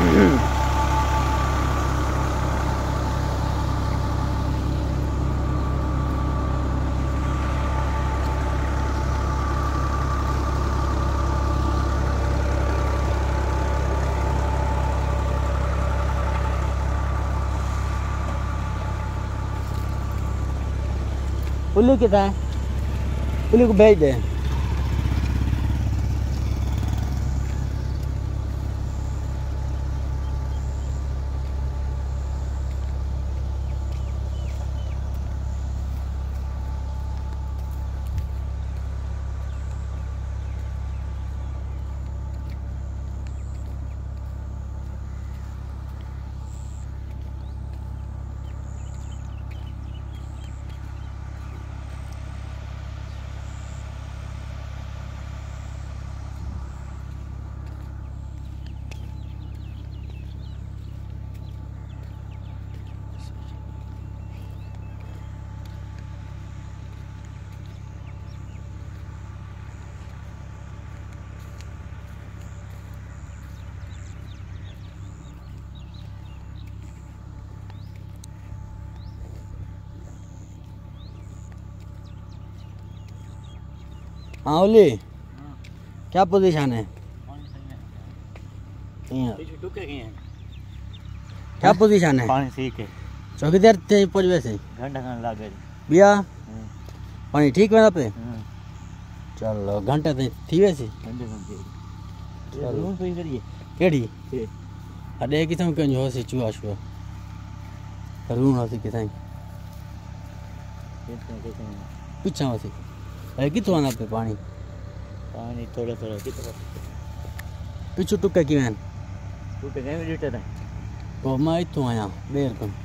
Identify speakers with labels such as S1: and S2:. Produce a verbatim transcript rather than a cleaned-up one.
S1: उल्लू कितना है? उल्लू को भेज दे। हाँ ओली, क्या पोजीशन है? क्या पोजीशन है?
S2: पानी सीख है।
S1: चौकी देर ते पहुंच वैसे
S2: घंटा खान लागे
S1: बिया पानी ठीक है ना पे। चलो घंटा ते थी वैसे
S2: घंटे घंटे
S1: चलो
S2: पे करिए
S1: केड़ी अडे किथों कं हो सी चुआ छुआ रून हो सी किथाई पीछा हो सी ए किथों आना पे पानी
S2: पानी थोड़ा थोड़ा कितना
S1: पीछू टुक्का की वैन
S2: टुक्का गए लीटर है
S1: वो मैं इथों आया देर को